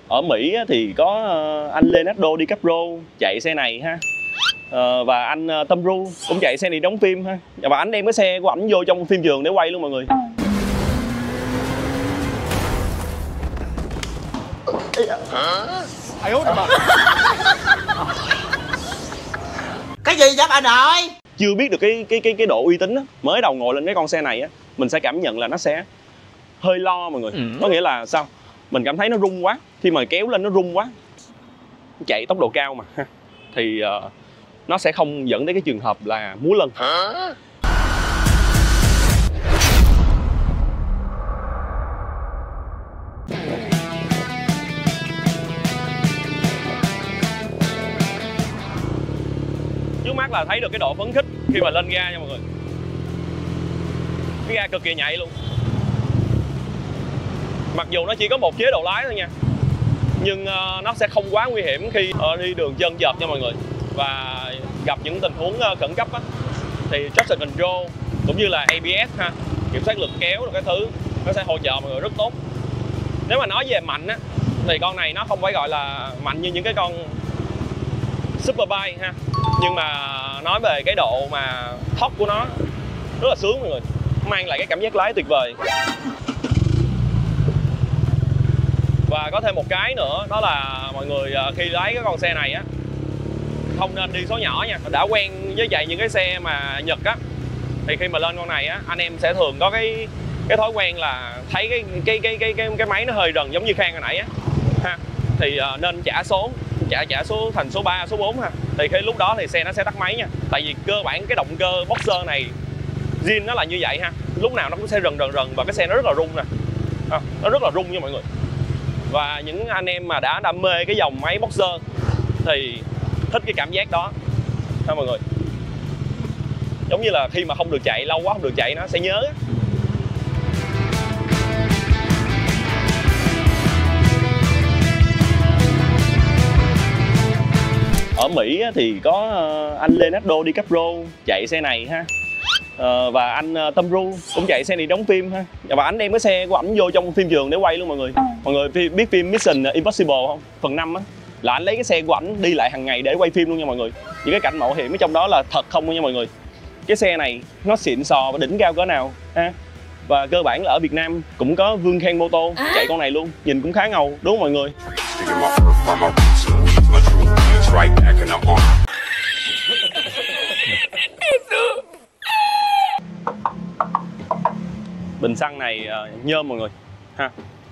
Ở Mỹ thì có anh Leonardo DiCaprio chạy xe này ha. Và anh Tom Cruise cũng chạy xe này đóng phim ha. Và anh đem cái xe của ảnh vô trong phim trường để quay luôn mọi người. Cái gì vậy bà nội? Chưa biết được cái độ uy tín á, mới đầu ngồi lên cái con xe này á, mình sẽ cảm nhận là nó sẽ hơi lo mọi người. Có nghĩa là sao? Mình cảm thấy nó rung quá, khi mà kéo lên nó rung quá. Chạy tốc độ cao mà ha. Thì nó sẽ không dẫn đến cái trường hợp là múa lân. Trước mắt là thấy được cái độ phấn khích khi mà lên ga nha mọi người. Cái ga cực kỳ nhạy luôn. Mặc dù nó chỉ có một chế độ lái thôi nha, nhưng nó sẽ không quá nguy hiểm khi đi đường trơn trượt nha mọi người. Và gặp những tình huống khẩn cấp á, thì traction control cũng như là ABS ha, kiểm soát lực kéo rồi cái thứ, nó sẽ hỗ trợ mọi người rất tốt. Nếu mà nói về mạnh á, thì con này nó không phải gọi là mạnh như những cái con Superbike ha, nhưng mà nói về cái độ mà torque của nó rất là sướng mọi người, mang lại cái cảm giác lái tuyệt vời. Và có thêm một cái nữa, đó là mọi người khi lái cái con xe này á, không nên đi số nhỏ nha. Đã quen với chạy những cái xe mà Nhật á, thì khi mà lên con này á, anh em sẽ thường có cái thói quen là thấy cái máy nó hơi rần giống như Khang hồi nãy á ha. Thì nên trả số thành số 3, số 4 ha. Thì khi lúc đó thì xe nó sẽ tắt máy nha. Tại vì cơ bản cái động cơ Boxer này zin nó là như vậy ha. Lúc nào nó cũng sẽ rần và cái xe nó rất là rung nè. Nó rất là rung nha mọi người. Và những anh em mà đã đam mê cái dòng máy Boxer thì thích cái cảm giác đó ha mọi người. Giống như là khi mà không được chạy, lâu quá không được chạy nó sẽ nhớ. Ở Mỹ thì có anh Leonardo DiCaprio chạy xe này ha. Và anh Tom Cruise cũng chạy xe này đóng phim ha. Và anh đem cái xe của ảnh vô trong phim trường để quay luôn mọi người. Mọi người biết phim Mission Impossible không? Phần 5 á, là anh lấy cái xe của ảnh đi lại hàng ngày để quay phim luôn nha mọi người. Những cái cảnh mạo hiểm ở trong đó là thật không nha mọi người. Cái xe này nó xịn sò và đỉnh cao cỡ nào ha. Và cơ bản là ở Việt Nam cũng có Vương Khang Mô Tô chạy con này luôn, nhìn cũng khá ngầu đúng không mọi người? Bình xăng này nhôm mọi người ha.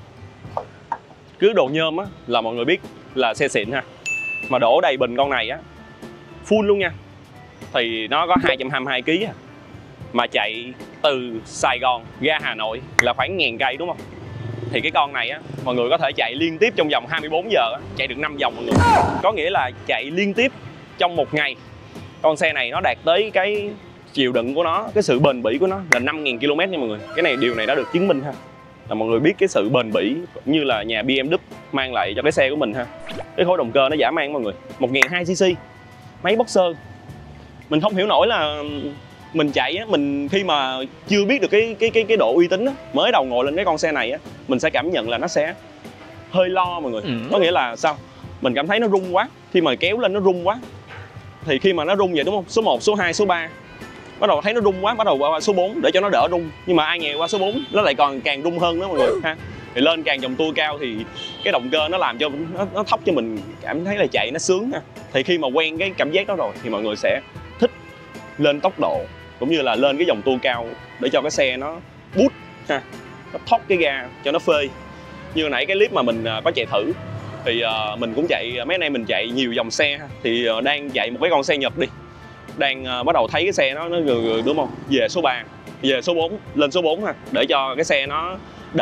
Cứ đồ nhôm á là mọi người biết là xe xịn ha. Mà đổ đầy bình con này á, full luôn nha, thì nó có 222 kg à. Mà chạy từ Sài Gòn ra Hà Nội là khoảng 1000 cây đúng không? Thì cái con này á, mọi người có thể chạy liên tiếp trong vòng 24 giờ á, chạy được 5 vòng mọi người. Có nghĩa là chạy liên tiếp trong một ngày. Con xe này nó đạt tới cái chịu đựng của nó, cái sự bền bỉ của nó là 5000 km nha mọi người. Cái này điều này đã được chứng minh ha. Là mọi người biết cái sự bền bỉ cũng như là nhà BMW mang lại cho cái xe của mình ha. Cái khối động cơ nó dã man mọi người. 1200cc máy Boxer. Mình không hiểu nổi là mình chạy á, mình khi mà chưa biết được cái độ uy tín á, mới đầu ngồi lên cái con xe này á, mình sẽ cảm nhận là nó sẽ hơi lo mọi người. Có nghĩa là sao? Mình cảm thấy nó rung quá, khi mà kéo lên nó rung quá. Thì khi mà nó rung vậy đúng không? Số 1, số 2, số 3, bắt đầu thấy nó rung quá, bắt đầu qua số 4 để cho nó đỡ rung. Nhưng mà ai ngờ qua số 4 nó lại còn càng rung hơn đó mọi người ha. Thì lên càng vòng tua cao thì cái động cơ nó làm cho nó thóc cho mình cảm thấy là chạy nó sướng ha. Thì khi mà quen cái cảm giác đó rồi thì mọi người sẽ thích lên tốc độ cũng như là lên cái vòng tua cao để cho cái xe nó bút ha, nó thóc cái ga cho nó phê. Như hồi nãy cái clip mà mình có chạy thử thì mình cũng chạy, mấy anh em mình chạy nhiều dòng xe ha. Thì đang chạy một cái con xe Nhật đi, đang bắt đầu thấy cái xe nó gừ đúng không, về số 3, về số 4, lên số 4 ha, để cho cái xe nó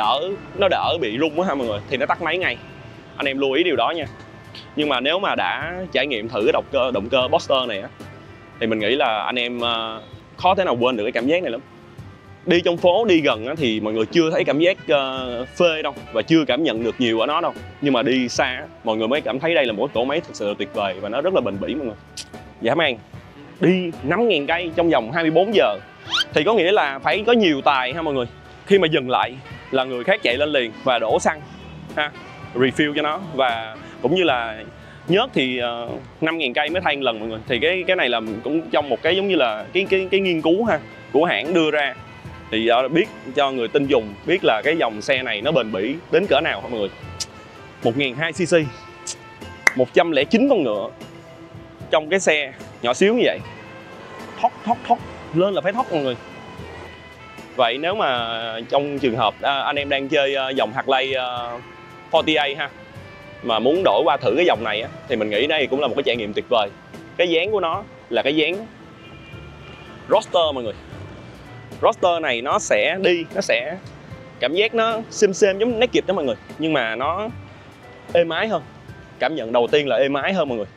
đỡ bị rung á ha mọi người, thì nó tắt máy ngay. Anh em lưu ý điều đó nha. Nhưng mà nếu mà đã trải nghiệm thử cái động cơ Boxer này á, thì mình nghĩ là anh em khó thể nào quên được cái cảm giác này lắm. Đi trong phố, đi gần á, thì mọi người chưa thấy cảm giác phê đâu, và chưa cảm nhận được nhiều ở nó đâu. Nhưng mà đi xa á, mọi người mới cảm thấy đây là một cỗ máy thực sự là tuyệt vời và nó rất là bền bỉ mọi người. Dã man. Đi 5000 cây trong vòng 24 giờ thì có nghĩa là phải có nhiều tài ha mọi người. Khi mà dừng lại là người khác chạy lên liền và đổ xăng ha. refill cho nó. Và cũng như là nhớt thì 5.000 cây mới thay một lần mọi người. Thì cái này là cũng trong một cái giống như là cái nghiên cứu ha của hãng đưa ra, thì biết cho người tin dùng biết là cái dòng xe này nó bền bỉ đến cỡ nào hả mọi người. 1.200cc, 109 con ngựa trong cái xe nhỏ xíu như vậy, thóc lên là phải thóc mọi người. Vậy nếu mà trong trường hợp anh em đang chơi dòng Harley 48 ha, mà muốn đổi qua thử cái dòng này á, thì mình nghĩ đây cũng là một cái trải nghiệm tuyệt vời. Cái dáng của nó là cái dáng roadster mọi người. Roadster này nó sẽ cảm giác nó xem giống naked đó mọi người, nhưng mà nó êm ái hơn. Cảm nhận đầu tiên là êm ái hơn mọi người.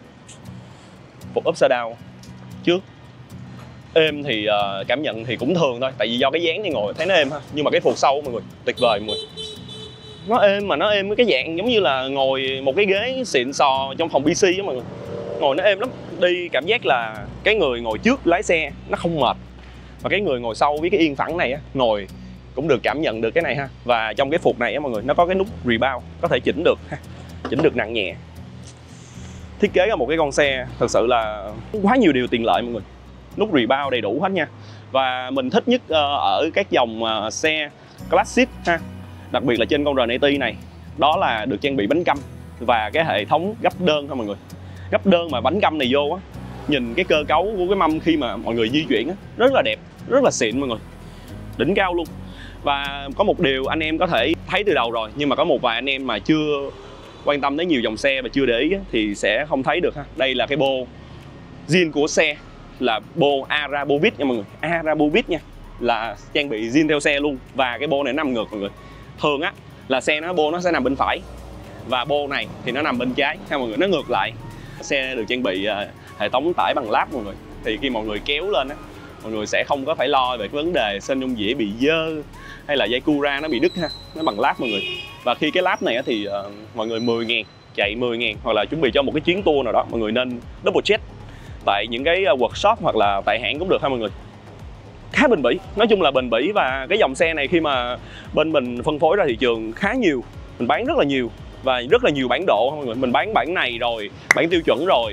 Phục upside down trước êm thì cảm nhận thì cũng thường thôi, tại vì do cái dáng thì ngồi thấy nó êm ha. Nhưng mà cái phục sau mọi người tuyệt vời mọi người. Nó êm mà nó êm với cái dạng giống như là ngồi một cái ghế xịn sò trong phòng PC á mọi người. Ngồi nó êm lắm. Đi cảm giác là cái người ngồi trước lái xe nó không mệt, và cái người ngồi sau với cái yên phẳng này á, ngồi cũng được cảm nhận được cái này ha. Và trong cái phục này á mọi người, nó có cái nút rebound, có thể chỉnh được ha, chỉnh được nặng nhẹ. Thiết kế là một cái con xe thật sự là quá nhiều điều tiện lợi mọi người. Nút rebound đầy đủ hết nha. Và mình thích nhất ở các dòng xe classic ha, đặc biệt là trên con R90 này, đó là được trang bị bánh căm và cái hệ thống gấp đơn thôi mọi người. Gấp đơn mà bánh căm này vô á, nhìn cái cơ cấu của cái mâm khi mà mọi người di chuyển á, rất là đẹp, rất là xịn mọi người, đỉnh cao luôn. Và có một điều anh em có thể thấy từ đầu rồi, nhưng mà có một vài anh em mà chưa quan tâm đến nhiều dòng xe và chưa để ý á, thì sẽ không thấy được ha. Đây là cái bô zin của xe, là bô Arabovit nha mọi người. Arabovit nha, là trang bị zin theo xe luôn. Và cái bô này nằm ngược mọi người. Thường á là xe bô nó sẽ nằm bên phải, và bô này thì nó nằm bên trái ha mọi người, nó ngược lại. Xe được trang bị hệ thống tải bằng láp mọi người, thì khi mọi người kéo lên á, mọi người sẽ không có phải lo về cái vấn đề sên nhông dĩa bị dơ hay là dây cura nó bị đứt ha. Nó bằng láp mọi người. Và khi cái láp này á, thì mọi người 10.000, chạy 10.000 hoặc là chuẩn bị cho một cái chuyến tour nào đó, mọi người nên double check tại những cái workshop hoặc là tại hãng cũng được ha mọi người. Khá bền bỉ, nói chung là bền bỉ. Và cái dòng xe này khi mà bên mình phân phối ra thị trường khá nhiều, mình bán rất là nhiều và rất là nhiều bản độ mọi người. Mình bán bản này rồi, bản tiêu chuẩn rồi,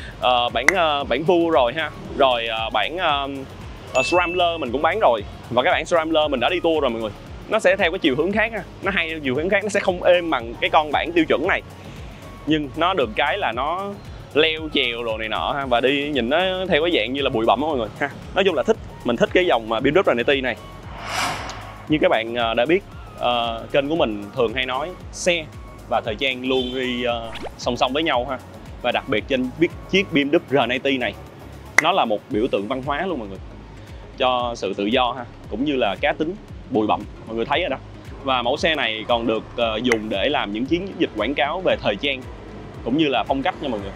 bản Vu rồi ha, rồi bản Scrambler mình cũng bán rồi. Và cái bản Scrambler mình đã đi tour rồi mọi người. Nó sẽ theo cái chiều hướng khác ha, nó hay chiều hướng khác, nó sẽ không êm bằng cái con bản tiêu chuẩn này, nhưng nó được cái là nó leo trèo rồi này nọ ha, và đi nhìn nó theo cái dạng như là bụi bặm đó mọi người ha. Nói chung là thích, mình thích cái dòng BMW R90 này. Như các bạn đã biết, kênh của mình thường hay nói xe và thời trang luôn đi song song với nhau ha. Và đặc biệt trên chiếc BMW R90 này, nó là một biểu tượng văn hóa luôn mọi người, cho sự tự do ha, cũng như là cá tính bụi bặm mọi người thấy ở đó. Và mẫu xe này còn được dùng để làm những chiến dịch quảng cáo về thời trang cũng như là phong cách nha mọi người.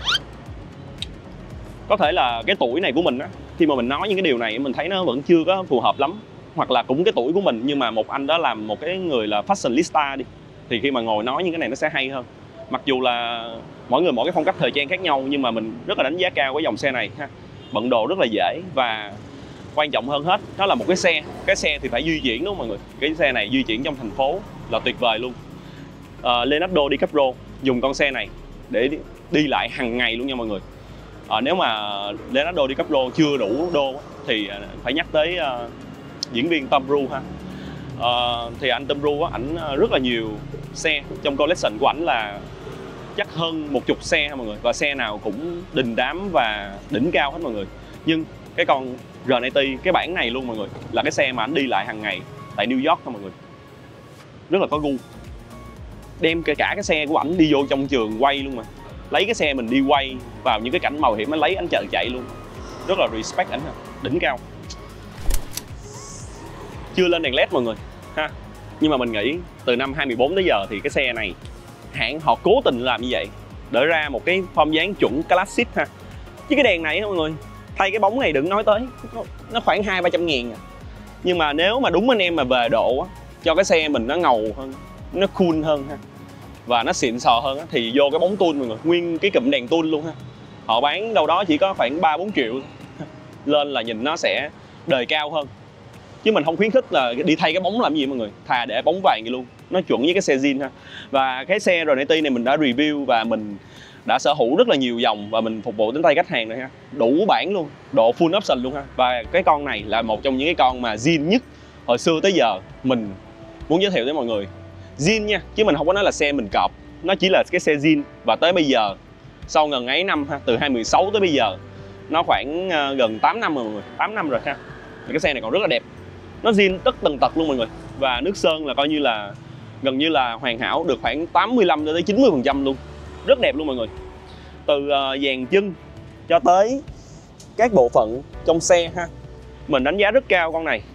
Có thể là cái tuổi này của mình á, khi mà mình nói những cái điều này mình thấy nó vẫn chưa có phù hợp lắm, hoặc là cũng cái tuổi của mình nhưng mà một anh đó làm một cái người là fashionista đi, thì khi mà ngồi nói những cái này nó sẽ hay hơn. Mặc dù là mỗi người mỗi cái phong cách thời trang khác nhau, nhưng mà mình rất là đánh giá cao cái dòng xe này ha. Bận đồ rất là dễ, và quan trọng hơn hết nó là một cái xe thì phải di chuyển đúng không mọi người. Cái xe này di chuyển trong thành phố là tuyệt vời luôn. Leonardo DiCaprio dùng con xe này để đi lại hàng ngày luôn nha mọi người. Nếu mà Leonardo DiCaprio chưa đủ đô thì phải nhắc tới diễn viên Tom Cruise ha. Thì anh Tom Cruise ảnh rất là nhiều xe, trong collection của ảnh là chắc hơn 10 xe ha mọi người, và xe nào cũng đình đám và đỉnh cao hết mọi người. Nhưng cái con R90, cái bản này luôn mọi người, là cái xe mà ảnh đi lại hàng ngày tại New York thôi mọi người. Rất là có gu. Đem cả cái xe của ảnh đi vô trong trường quay luôn mà. Lấy cái xe mình đi quay vào những cái cảnh mạo hiểm, nó lấy ảnh chạy luôn. Rất là respect ảnh, đỉnh cao. Chưa lên đèn LED mọi người ha. Nhưng mà mình nghĩ từ năm 2014 tới giờ thì cái xe này hãng họ cố tình làm như vậy để ra một cái form dáng chuẩn classic ha. Chứ cái đèn này mọi người, thay cái bóng này đừng nói tới, nó khoảng 200-300 ngàn à. Nhưng mà nếu mà đúng anh em mà về độ á, cho cái xe mình nó ngầu hơn, nó cool hơn ha, và nó xịn sò hơn á, thì vô cái bóng tool mọi người, nguyên cái cụm đèn tool luôn ha. Họ bán đâu đó chỉ có khoảng 3-4 triệu lên là nhìn nó sẽ đời cao hơn. Chứ mình không khuyến khích là đi thay cái bóng làm gì mọi người, thà để bóng vàng vậy luôn. nó chuẩn với cái xe zin ha. Và cái xe RNT này mình đã review và mình đã sở hữu rất là nhiều dòng và mình phục vụ đến tay khách hàng rồi ha, đủ bản luôn, độ full option luôn ha. Và cái con này là một trong những cái con mà zin nhất hồi xưa tới giờ mình muốn giới thiệu tới mọi người. Zin nha, chứ mình không có nói là xe mình cọp, nó chỉ là cái xe zin. Và tới bây giờ sau gần ấy năm ha, từ 2016 tới bây giờ nó khoảng gần 8 năm rồi mọi người, 8 năm rồi ha. Cái xe này còn rất là đẹp, nó zin tất tần tật luôn mọi người. Và nước sơn là coi như là gần như là hoàn hảo, được khoảng 85 tới 90% luôn, rất đẹp luôn mọi người. Từ dàn chân cho tới các bộ phận trong xe ha, mình đánh giá rất cao con này.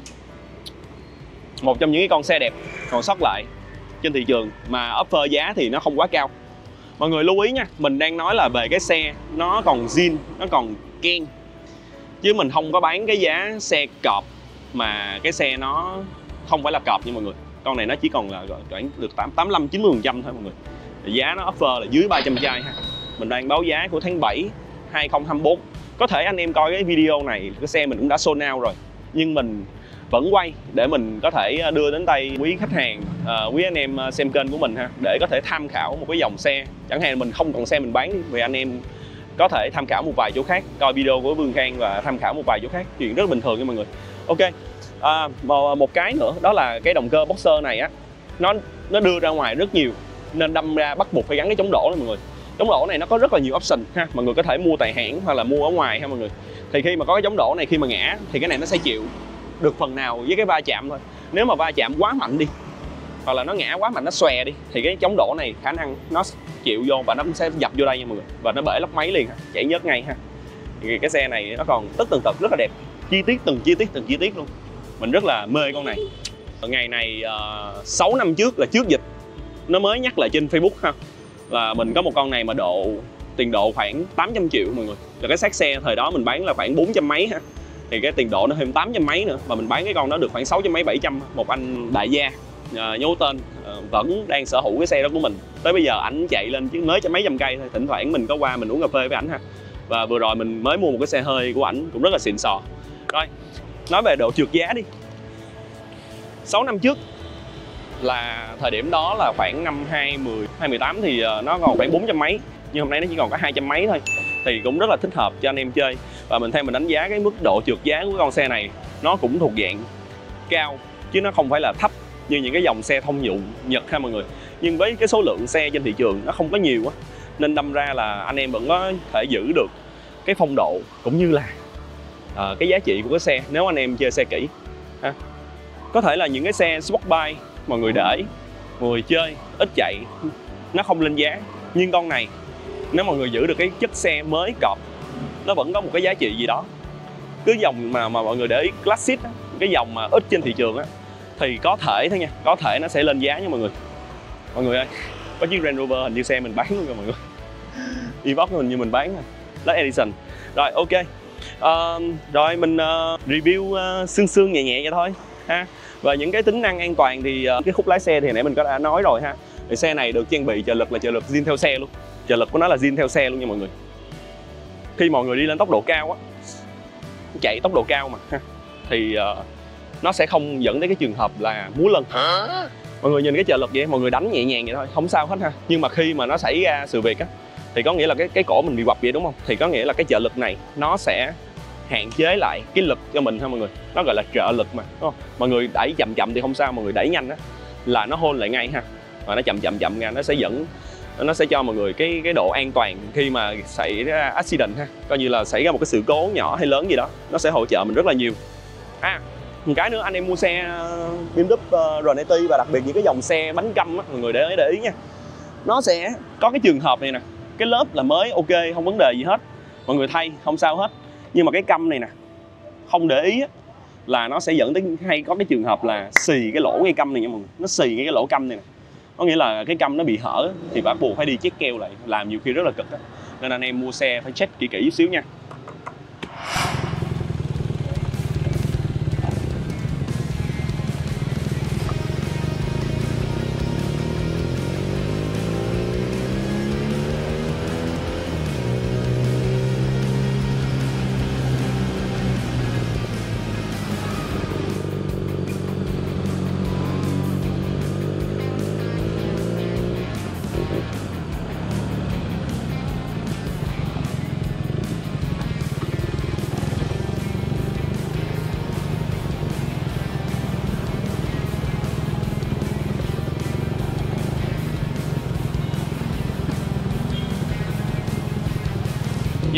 Một trong những cái con xe đẹp còn sót lại trên thị trường mà offer giá thì nó không quá cao. Mọi người lưu ý nha, mình đang nói là về cái xe nó còn zin, nó còn ken, chứ mình không có bán cái giá xe cọp mà cái xe nó không phải là cọp nha mọi người. Con này nó chỉ còn là khoảng được 85-90% thôi mọi người. Giá nó offer là dưới 300 chai ha. Mình đang báo giá của tháng 7 2024. Có thể anh em coi cái video này cái xe mình cũng đã sold out rồi, nhưng mình vẫn quay để mình có thể đưa đến tay quý khách hàng, quý anh em xem kênh của mình ha, để có thể tham khảo một cái dòng xe. Chẳng hạn mình không còn xe mình bán đi, vì anh em có thể tham khảo một vài chỗ khác, coi video của Vương Khang và tham khảo một vài chỗ khác, chuyện rất bình thường nha mọi người. Ok, một cái nữa đó là cái động cơ Boxer này á, nó đưa ra ngoài rất nhiều nên đâm ra bắt buộc phải gắn cái chống đổ này mọi người. Chống đổ này nó có rất là nhiều option ha, mọi người có thể mua tại hãng hoặc là mua ở ngoài ha mọi người. Thì khi mà có cái chống đổ này, khi mà ngã thì cái này nó sẽ chịu được phần nào với cái va chạm thôi. Nếu mà va chạm quá mạnh đi, hoặc là nó ngã quá mạnh, nó xòe đi, thì cái chống đổ này khả năng nó chịu vô và nó sẽ dập vô đây nha mọi người, và nó bể lốc máy liền, chảy nhớt ngay ha. Thì cái xe này nó còn tất tần tật rất là đẹp, chi tiết từng chi tiết luôn. Mình rất là mê con này. Ngày này 6 năm trước là trước dịch, nó mới nhắc lại trên Facebook ha, là mình có một con này mà tiền độ khoảng 800 triệu mọi người. Và cái xác xe thời đó mình bán là khoảng 400 mấy ha, thì cái tiền độ nó thêm 800 mấy nữa, và mình bán cái con đó được khoảng 600 mấy 700. Một anh đại gia nhớ tên vẫn đang sở hữu cái xe đó của mình. Tới bây giờ ảnh chạy lên chứ mới mấy trăm cây thôi, thỉnh thoảng mình có qua mình uống cà phê với ảnh ha. Và vừa rồi mình mới mua một cái xe hơi của ảnh cũng rất là xịn sò. Rồi, nói về độ trượt giá đi. 6 năm trước là thời điểm đó là khoảng năm 2018 thì nó còn khoảng 400 mấy, nhưng hôm nay nó chỉ còn có 200 mấy thôi, thì cũng rất là thích hợp cho anh em chơi. Và theo mình đánh giá cái mức độ trượt giá của con xe này nó cũng thuộc dạng cao, chứ nó không phải là thấp như những cái dòng xe thông dụng Nhật ha mọi người. Nhưng với cái số lượng xe trên thị trường nó không có nhiều á, nên đâm ra là anh em vẫn có thể giữ được cái phong độ cũng như là cái giá trị của cái xe nếu anh em chơi xe kỹ ha. Có thể là những cái xe Sportbike mọi người để, mọi người chơi ít chạy, nó không lên giá. Nhưng con này nếu mọi người giữ được cái chất xe mới cọp, nó vẫn có một cái giá trị gì đó. Cứ dòng mà mọi người để ý Classic á, cái dòng mà ít trên thị trường á, thì có thể thôi nha, có thể nó sẽ lên giá nha mọi người. Mọi người ơi, có chiếc Range Rover hình như xe mình bán luôn rồi mọi người. Evoque hình như mình bán rồi, đó Edison. Rồi ok, rồi mình review sương nhẹ nhẹ vậy thôi ha. Và những cái tính năng an toàn thì cái khúc lái xe thì nãy mình có đã nói rồi ha. Thì xe này được trang bị trợ lực là trợ lực zin theo xe luôn, trợ lực của nó là zin theo xe luôn nha mọi người. Khi mọi người đi lên tốc độ cao á, chạy tốc độ cao mà ha, thì nó sẽ không dẫn đến cái trường hợp là múa lân. Mọi người nhìn cái trợ lực vậy, mọi người đánh nhẹ nhàng vậy thôi, không sao hết ha. Nhưng mà khi mà nó xảy ra sự việc á, thì có nghĩa là cái cổ mình bị quặp vậy đúng không? Thì có nghĩa là cái trợ lực này nó sẽ hạn chế lại cái lực cho mình ha mọi người. Nó gọi là trợ lực mà, đúng không? Mọi người đẩy chậm chậm thì không sao, mọi người đẩy nhanh á là nó hold lại ngay ha. Và nó chậm ra, nó sẽ cho mọi người cái độ an toàn khi mà xảy ra accident ha. Coi như là xảy ra một cái sự cố nhỏ hay lớn gì đó, nó sẽ hỗ trợ mình rất là nhiều. Một cái nữa, anh em mua xe BMW RNT và đặc biệt những cái dòng xe bánh căm á, mọi người để ý nha. Nó sẽ có cái trường hợp này nè, cái lớp là mới ok, không vấn đề gì hết, mọi người thay không sao hết. Nhưng mà cái căm này nè, không để ý á, là nó sẽ dẫn đến hay có cái trường hợp là xì cái lỗ cái căm này nha mọi người. Nó xì cái lỗ căm này nè, có nghĩa là cái căm nó bị hở thì bắt buộc phải đi check keo lại, làm nhiều khi rất là cực đó. Nên anh em mua xe phải check kỹ chút xíu nha.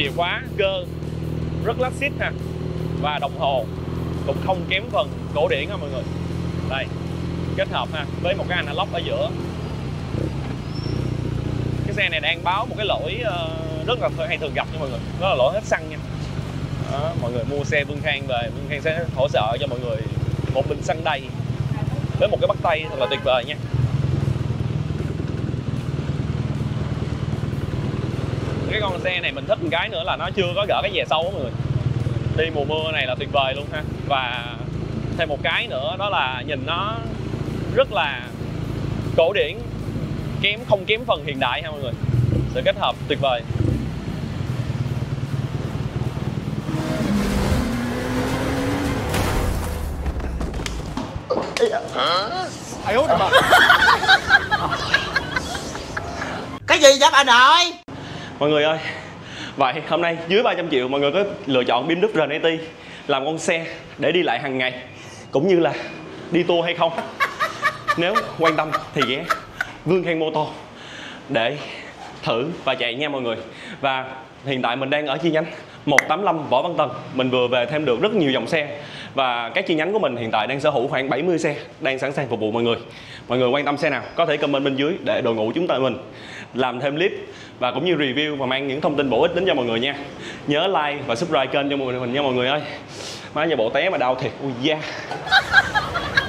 chìa khóa cơ rất classic ha, và đồng hồ cũng không kém phần cổ điển ha mọi người. Đây, kết hợp ha với một cái analog ở giữa. Cái xe này đang báo một cái lỗi rất là hay thường gặp nha mọi người, đó là lỗi hết xăng nha. Đó, mọi người mua xe Vương Khang về, Vương Khang sẽ hỗ trợ cho mọi người một bình xăng đầy với một cái bắt tay thật là tuyệt vời nha. Cái con xe này mình thích một cái nữa là nó chưa có gỡ cái dè sâu á mọi người. Đi mùa mưa này là tuyệt vời luôn ha. Và thêm một cái nữa đó là nhìn nó rất là cổ điển, không kém phần hiện đại ha mọi người. Sự kết hợp tuyệt vời. Ai út mà. Cái gì vậy bà nội? Mọi người ơi, vậy hôm nay dưới 300 triệu mọi người có lựa chọn Bim Đức RNT làm con xe để đi lại hàng ngày cũng như là đi tour hay không? Nếu quan tâm thì ghé Vương Khang Mô Tô để thử và chạy nha mọi người. Và hiện tại mình đang ở chi nhánh 185 Võ Văn Tần. Mình vừa về thêm được rất nhiều dòng xe. Và các chi nhánh của mình hiện tại đang sở hữu khoảng 70 xe đang sẵn sàng phục vụ mọi người. Mọi người quan tâm xe nào có thể comment bên dưới để đội ngũ chúng ta mình làm thêm clip và cũng như review và mang những thông tin bổ ích đến cho mọi người nha. Nhớ like và subscribe kênh cho mọi người mình nha mọi người ơi. Má giờ bộ té mà đau thiệt. Ui da.